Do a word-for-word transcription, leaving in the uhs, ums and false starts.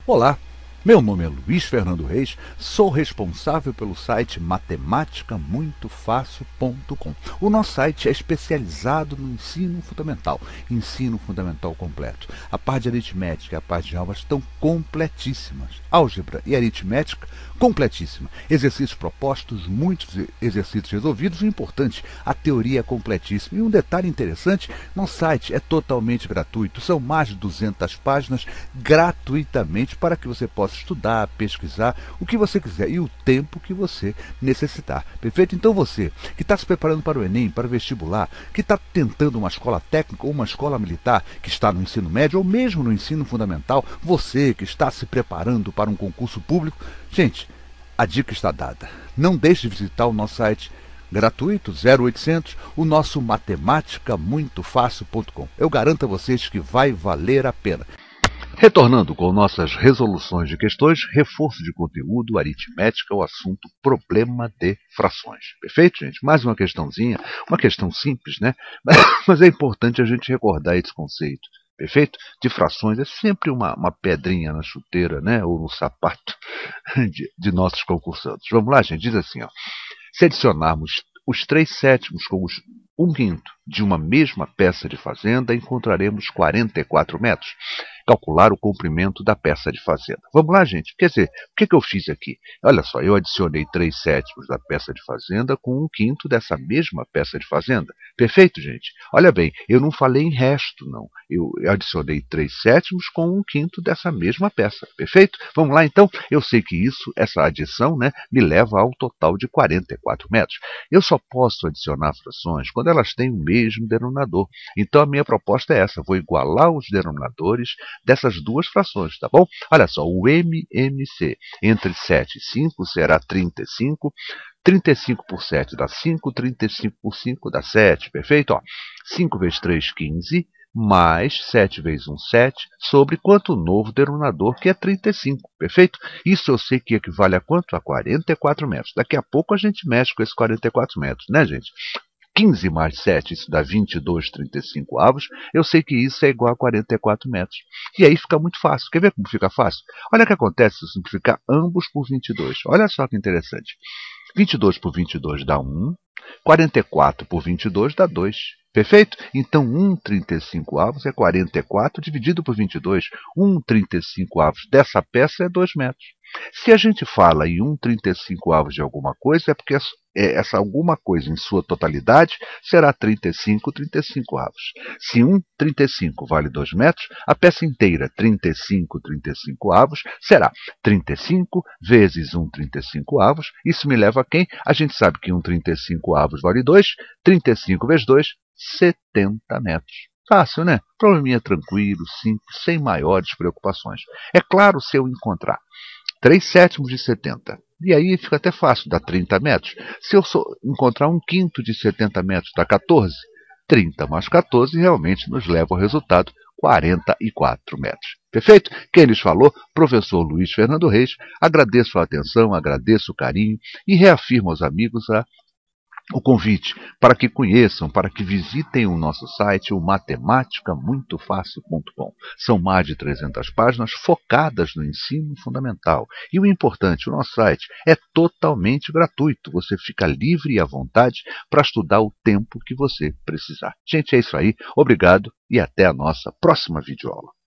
Olá, meu nome é Luiz Fernando Reis, sou responsável pelo site matemática muito fácil ponto com. O nosso site é especializado no ensino fundamental, ensino fundamental completo. A parte de aritmética e a parte de álgebra estão completíssimas. Álgebra e aritmética, completíssima. Exercícios propostos, muitos exercícios resolvidos e, importante, a teoria é completíssima. E um detalhe interessante, nosso site é totalmente gratuito, são mais de duzentas páginas gratuitamente para que você possa estudar, pesquisar, o que você quiser e o tempo que você necessitar. Perfeito? Então você que está se preparando para o Enem, para o vestibular, que está tentando uma escola técnica ou uma escola militar, que está no ensino médio ou mesmo no ensino fundamental, você que está se preparando para um concurso público, gente, a dica está dada. Não deixe de visitar o nosso site gratuito, zero oitocentos, o nosso matemática muito fácil ponto com. Eu garanto a vocês que vai valer a pena. Retornando com nossas resoluções de questões, reforço de conteúdo, aritmética, o assunto problema de frações. Perfeito, gente? Mais uma questãozinha, uma questão simples, né? Mas é importante a gente recordar esse conceito. Perfeito? De frações é sempre uma, uma pedrinha na chuteira, né? Ou no sapato de, de nossos concursantes. Vamos lá, gente? Diz assim, ó. Se adicionarmos os três sétimos com os um quinto de uma mesma peça de fazenda, encontraremos quarenta e quatro metros. Calcular o comprimento da peça de fazenda. Vamos lá, gente? Quer dizer, o que, que eu fiz aqui? Olha só, eu adicionei três sétimos da peça de fazenda com um quinto dessa mesma peça de fazenda. Perfeito, gente? Olha bem, eu não falei em resto, não. Eu adicionei três sétimos com um quinto dessa mesma peça. Perfeito? Vamos lá, então? Eu sei que isso, essa adição, né, me leva ao total de quarenta e quatro metros. Eu só posso adicionar frações quando elas têm o mesmo denominador. Então, a minha proposta é essa. Vou igualar os denominadores dessas duas frações, tá bom? Olha só, o M M C entre sete e cinco será trinta e cinco. trinta e cinco por sete dá cinco, trinta e cinco por cinco dá sete, perfeito? Ó, cinco vezes três, quinze, mais sete vezes um, sete, sobre quanto novo denominador, que é trinta e cinco, perfeito? Isso eu sei que equivale a quanto? A quarenta e quatro metros. Daqui a pouco a gente mexe com esses quarenta e quatro metros, né, gente? quinze mais sete, isso dá vinte e dois, trinta e cinco avos. Eu sei que isso é igual a quarenta e quatro metros. E aí fica muito fácil. Quer ver como fica fácil? Olha o que acontece se eu simplificar ambos por vinte e dois. Olha só que interessante. vinte e dois por vinte e dois dá um. quarenta e quatro por vinte e dois dá dois. Perfeito? Então, um vírgula trinta e cinco avos é quarenta e quatro dividido por vinte e dois. um vírgula trinta e cinco avos dessa peça é dois metros. Se a gente fala em um vírgula trinta e cinco avos de alguma coisa, é porque essa alguma coisa em sua totalidade será trinta e cinco, trinta e cinco avos. Se um vírgula trinta e cinco vale dois metros, a peça inteira trinta e cinco, trinta e cinco avos será trinta e cinco vezes um vírgula trinta e cinco avos. Isso me leva a quem? A gente sabe que um vírgula trinta e cinco avos vale dois, trinta e cinco vezes dois, setenta metros. Fácil, né? Probleminha tranquilo, simples, sem maiores preocupações. É claro, se eu encontrar três sétimos de setenta. E aí fica até fácil, dá trinta metros. Se eu encontrar um quinto de setenta metros, dá quatorze. trinta mais quatorze realmente nos leva ao resultado quarenta e quatro metros. Perfeito? Quem lhes falou? Professor Luiz Fernando Reis. Agradeço a atenção, agradeço o carinho e reafirmo aos amigos a o convite para que conheçam, para que visitem o nosso site, o matemática muito fácil ponto com. São mais de trezentas páginas focadas no ensino fundamental. E o importante, o nosso site é totalmente gratuito. Você fica livre e à vontade para estudar o tempo que você precisar. Gente, é isso aí. Obrigado e até a nossa próxima videoaula.